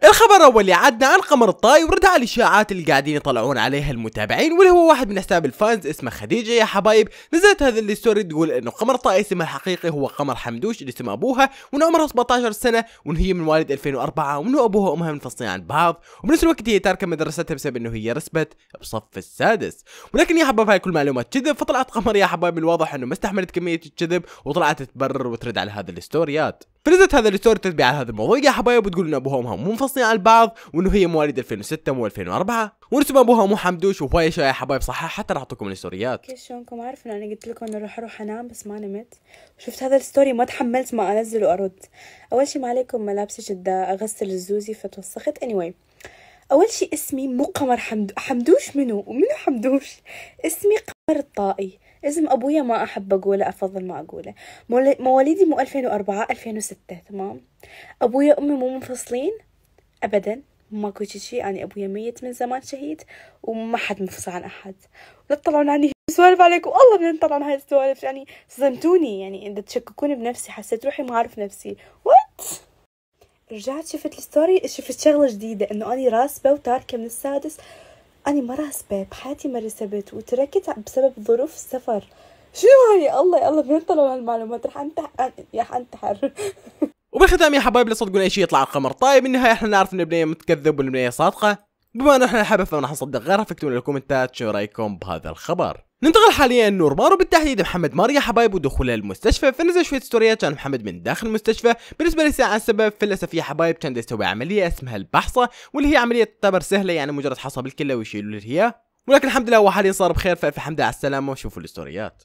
الخبر الاول اللي عدنا عن قمر الطائي ورد على الاشاعات اللي قاعدين يطلعون عليها المتابعين، واللي هو واحد من حساب الفانز اسمه خديجه يا حبايب. نزلت هذه الستوري تقول انه قمر الطائي اسمها الحقيقي هو قمر حمدوش اللي اسم ابوها، وان عمرها 17 سنه، وان هي من مواليد 2004، وانه ابوها وامها منفصلين عن بعض، وبنفس الوقت هي تاركه مدرستها بسبب انه هي رسبت بصف السادس. ولكن يا حبايب هاي كل معلومات كذب، فطلعت قمر يا حبايب الواضح انه ما استحملت كميه الكذب وطلعت تبرر وترد على هذه الستوريات. فنزلت هذا الستوري تتبع على هذا الموضوع يا حبايب، وتقول ان ابوها وامها منفصلين عن بعض، وانه هي مواليد 2006 مو 2004، ورسم ابوها مو حمدوش، وهواي اشياء يا حبايب صح. حتى راح اعطيكم الستوريات. كيف شلونكم؟ عارف انه انا قلت لكم انه راح اروح انام بس ما نمت، وشفت هذا الستوري ما تحملت ما انزل وارد. اول شيء ما عليكم ملابسي جدا اغسل الزوزي فتوسخت. anyway اول شيء اسمي مو قمر حمدوش. منو حمدوش؟ اسمي قمر الطائي. اسم ابويا ما احب اقوله، افضل ما اقوله. مواليدي مو 2004 2006. تمام. ابويا وامي مو منفصلين ابدا، ماكو شيء. يعني ابويا ميت من زمان، شهيد، وما حد منفصل عن احد. لا تطلعون عني سوالف عليكم، والله بدنا نطلع عن هاي السوالف. يعني صدمتوني، يعني اذا تشككوني بنفسي، حسيت روحي ما اعرف نفسي. وات رجعت شفت الستوري، شفت شغله جديده انه اني راسبه وتاركه من السادس. اني ما راسبه بحياتي، ما رسبت وتركت بسبب ظروف السفر. شنو هاي؟ الله بدنا نطلع عن المعلومات، راح انتحر. وبالختام يا حبايب لا تصدقون اي شيء يطلع عن قمر الطائي. بالنهايه احنا نعرف ان البنيه متكذب والبنيه صادقه. بما انه احنا حبث وما راح نصدق غيرها، فاكتبوا لنا بالكومنتات شو رايكم بهذا الخبر. ننتقل حاليا نور مار، وبالتحديد محمد مار يا حبايب ودخوله المستشفى. فنزل شويه ستوريات كان محمد من داخل المستشفى. بالنسبه لي عن السبب فلسفه يا حبايب، كان يسوي عمليه اسمها البحصه، واللي هي عمليه تعتبر سهله، يعني مجرد حصى بالكلى ويشيلوا له اياه. ولكن الحمد لله هو حاليا صار بخير، فالف حمد على السلامه. وشوفوا الستوريات.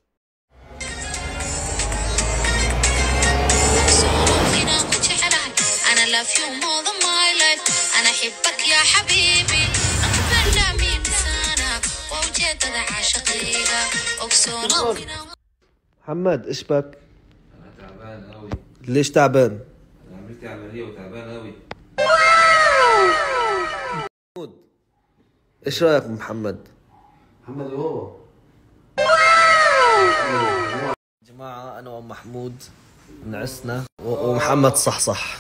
أنا أحبك يا حبيبي، أقبل من لسانك ووجدت عاشقيها أكسر. محمد ايش بك؟ أنا تعبان أوي. ليش تعبان؟ أنا عملت عملية وتعبان أوي. ايش رايك بمحمد؟ محمد هو يا جماعة أنا ومحمود نعسنا ومحمد صح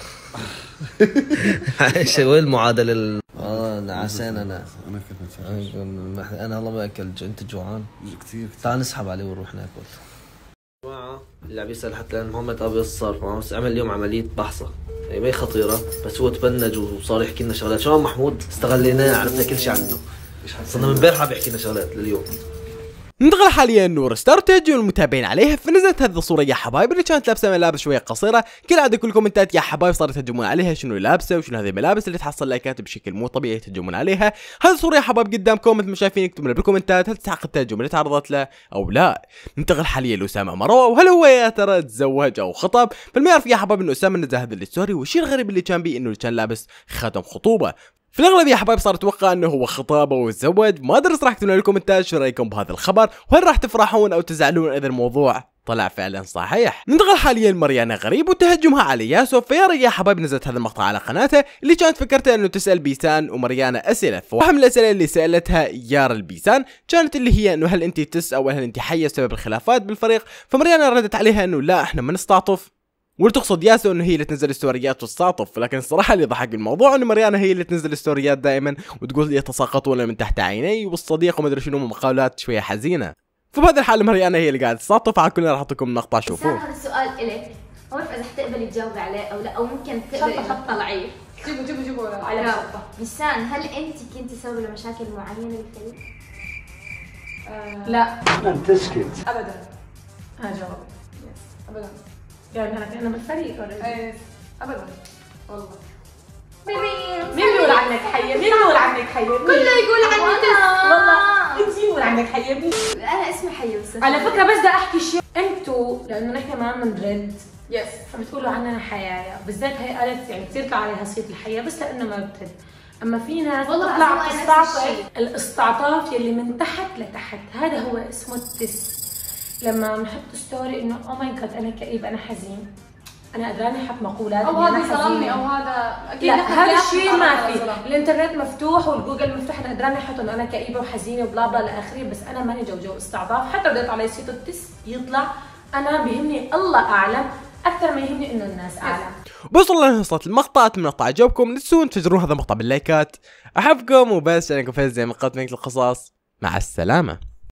شو المعادلة نعسان أنا والله ما أكلت. أنت جوعان؟ كثير. تعال نسحب عليه ونروح ناكل. جماعة اللي عم يسأل حتى لأن محمد أبي صار معه عمل اليوم عملية بحصة، هي ما هي خطيرة بس هو تبنج وصار يحكي لنا شغلات. شو محمود استغليناه، عرفنا كل شيء عنه، صرنا من امبارح عم يحكي لنا شغلات لليوم. ننتقل حاليا نور ستار تهجم المتابعين عليها. فنزلت هذه الصوره يا حبايب اللي كانت لابسه ملابس شويه قصيره. كل عاده كل كومنتات يا حبايب صاروا يتهجمون عليها، شنو لابسه وشنو هذه الملابس اللي تحصل لايكات بشكل مو طبيعي يتهجمون عليها. هذه الصوره يا حبايب قدامكم مثل ما شايفين، اكتبوا لنا بالكومنتات هل تستحق التهجم اللي تعرضت له او لا. ننتقل حاليا لاسامه مروه، وهل هو يا ترى تزوج او خطب؟ فالما يعرف يا حبايب انه اسامه نزل هذا الستوري، والشيء الغريب اللي كان بيه انه كان لابس خاتم خطوبه. في الاغلب يا حبايب صار اتوقع انه هو خطابه وتزوج. ما ادري راح تكتبوا لنا بالكومنتات شو رايكم بهذا الخبر، وهل راح تفرحون او تزعلون اذا الموضوع طلع فعلا صحيح. ننتقل حاليا مريانا غريب وتهجمها على ياسو. فيارا يا حبايب نزلت هذا المقطع على قناتها اللي كانت فكرتها انه تسال بيسان ومريانا اسئله. فواحد من الاسئله اللي سالتها يارا البيسان كانت اللي هي انه هل انت تس او هل انت حيه بسبب الخلافات بالفريق؟ فمريانا ردت عليها انه لا احنا ما نستعطف، واللي تقصد ياسو انه هي اللي تنزل ستوريات وتستعطف. لكن الصراحه اللي ضحك بالموضوع انه مريانا هي اللي تنزل ستوريات دائما وتقول يتساقطون من تحت عيني والصديق وما ادري شنو، مقالات شويه حزينه. فبهذا الحال مريانا هي اللي قاعده تستعطف. على كلنا راح اعطيكم مقطع شوفوه. هذا السؤال الك، ما بعرف اذا حتقبلي تجاوبي عليه او لا، او ممكن تقبلي انك تطلعيه. جيبوا على شرطه. بيسان، هل انت كنتي سبب لمشاكل معينه بالفريق؟ لا. لم تسكت ابدا. جوابي يس ابدا. يعني انا بالفريق ولا ابدا والله. مين بيقول عنك حيه؟ مين بيقول عنك حيه؟ كله يقول عني تس. والله انت مين بيقول عنك حيه؟ انا اسمي حيه بس. على فكره بس بدي احكي شيء، انتوا لانه نحن ما بنرد يس فبتقولوا عننا حيايا، بالذات هي قالت يعني كثير طلع عليها صيت الحياه بس لانه ما بترد. اما في ناس تطلع تستعطف، الاستعطاف يلي من تحت لتحت هذا هو اسمه التس. لما بنحط ستوري انه او ماي جاد انا كئيب انا حزين، انا قدراني احط مقولات او هذا ظلمني او هذا اكيد. لا هذا الشيء ما في، الانترنت مفتوح والجوجل مفتوح، انا قدراني احط انه انا كئيبه وحزينه وبلا بلا لاخره، بس انا ماني جو استعطاف. حتى بديت علي صيت التس يطلع، انا بيهمني الله اعلم اكثر ما يهمني انه الناس اعلم. وصلنا لنهاية المقطع، اتمنى القطع عجبكم، لا تنسون تفجرون هذا المقطع باللايكات. احبكم وبس، انا كنت فايز زي ما قلت لكم القصص. مع السلامة.